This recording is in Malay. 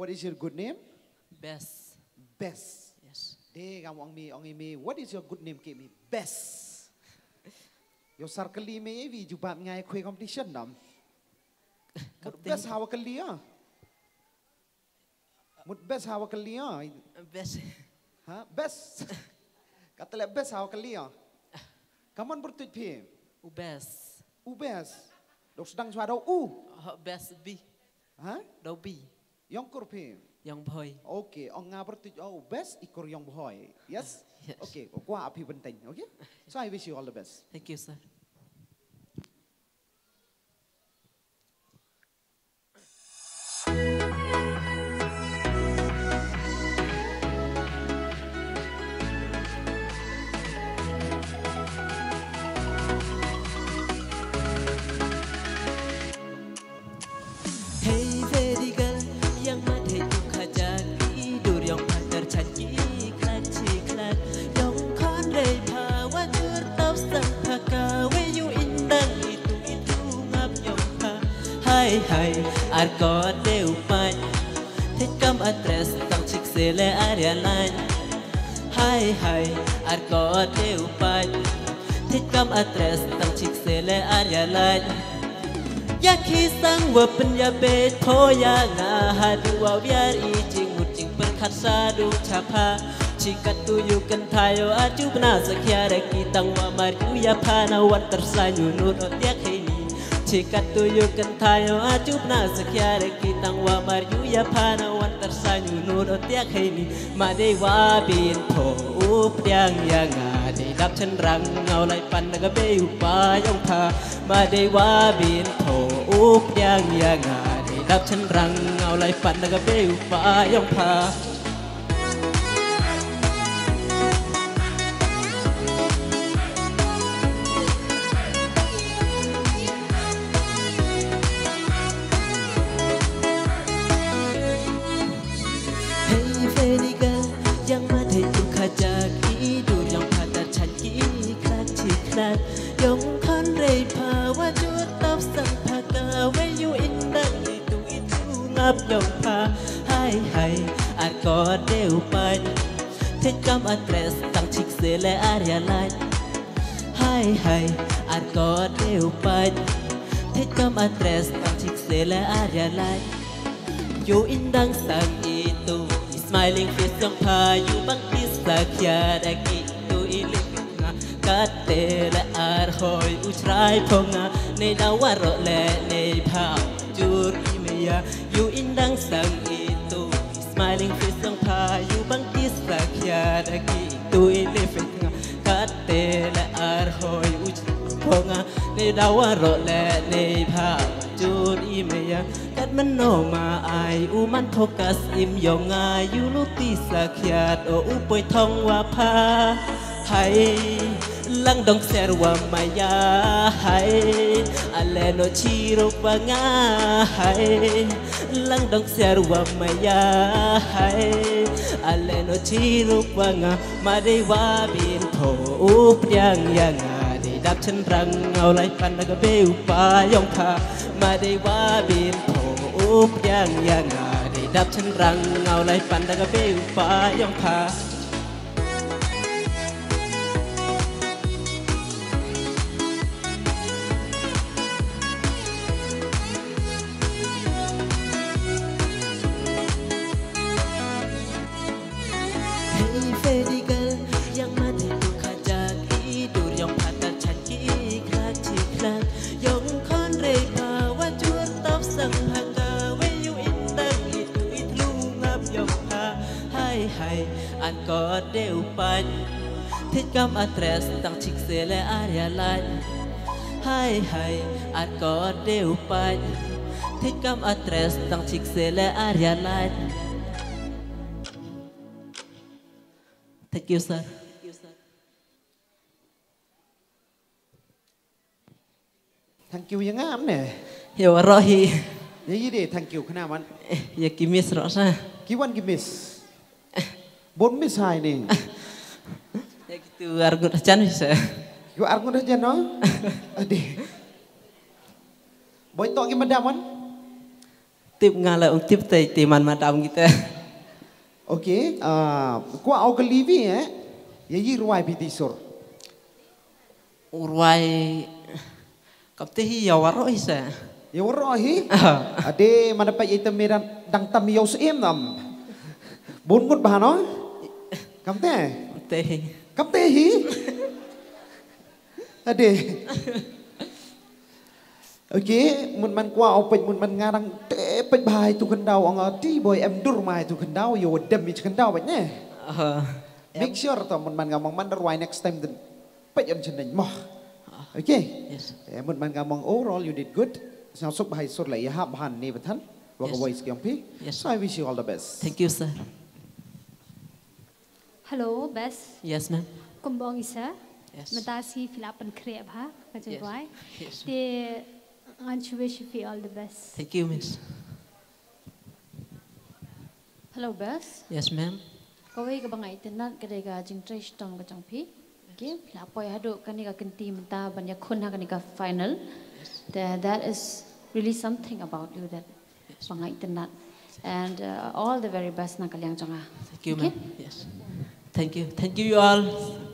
What is your good name? Best. Best. Yes. Deh, kamu ang mi. What is your good name? Kimi Best. Your circle me vi jumpa ngai kue competition dam. Mut best hawa kelia. Mut best hawa kelia. Best. Ha? Best. Kata le best hawa kelia. Kaman bertuj pi. Best. Best. Dok sedang suara Best B. Ha? Đâu B. Yang kurpi. Yang boy. Okay, ang nga bertuj best ikor yang boy. Yes? Yes. Okay, kuha api penting. Okay? So I wish you all the best. Thank you, sir. Hai ar có đều phai thích cam address tăng chiếc xe lệ area line hai ar có đều phai thích cam address tăng chiếc xe lệ area line ya khi sang vừa bên ya bê thô ya ngà hà du vào biar i ching một ching perkat sa du chapa jika tu you kan tayo aju bena sekiara kita wa marju ya pana wan tersanyu nur otiak ini jika tuyu kentayo acup na sekiara kita wa marju ya pana wan tersanyu nur otiak ini madewa binto upiang yang ade dap cenderang ngau lai pan naga be upayong pa madewa binto upiang yang ade dap cenderang ngau lai pan naga be upayong pa Yong kan rei pa wa chu tap sang pa ka when you in dang itu ngap yong pa hai ar ko deu pan thích cam address tăng chiếc xe lệ area line hai ar ko deu pan thích cam address tăng chiếc xe lệ area line you in dang sang itu smiling face yong pa you bang bisa kia daki kate le ar hoi uchrai ponga ne dawaro le ne phao jur imeya you indang sang itu smiling face sang pha you bang kisa kya daki tu ile fetnga kate le ar hoi uchrai ponga ne dawaro le ne phao jur imeya kat mano ma ai u man focus im yonga you luti sakya o upoi thong wa pha hai lang dong serwa maya hai ale no chiro panga hai lang dong serwa maya hai ale no chiro panga madewa bin tho upyang yang ade dap chen rang ngau lai pan naga be upayong pha madewa bin tho upyang yang ade dap chen rang ngau lai pan naga be upayong pha an có đều pan thích cam address tăng chiếc xe lệ area line hai an có đều pan thích cam address tăng chiếc xe lệ area line. Thank you, sir. Thank you yang ngam nè. Hiểu rồi. Vậy đi thank you khana man. Ya kimis rõ ra. Kiwan kimis. 4 miss hai ni. Ya gitu argut acan bisa. Yo argut aja no. Adi. Boy tok ki madam man. Tip ngala ung tip tay timan madam kita. Okay, gua au kelivi ya yi ruai piti sur. Urway kaptehi yawaro isa. Ya warohi, ade mana pa ita meran dang tam yaus em nam. Bun mut bahano, kamte, Tehi. kaptehi, ade. Okay, mun man gua au pej mun man ngarang te pej bahai tu kendau ang ti boy em dur mai tu kendau yo dem ich kendau baj ne. Make sure to mun man ngamong man ruai next time den pej on chen moh. Okay. Yes. Mun man ngamong overall you did good. Sao sốc bài sốt lại hấp hành ni thân và có voice kiong pi. So I wish you all the best. Thank you, sir. Hello, Bess. Yes, ma'am. Kumbong isa. Yes. Matasi filapan krep ha. Macam Yes. boy. Yes. They want to wish you all the best. Thank you, miss. Hello, Bess. Yes, ma'am. Kau ini kebangai tenat kedai jing trash tong kacang pi. Okay, filapoy haduk kani ka kenti menta banyak kun ha kani ka final. That is really something about you that bangai tenat. And all the very best na kaliang jonga. Thank you, ma'am. Yes. Thank you. Thank you all.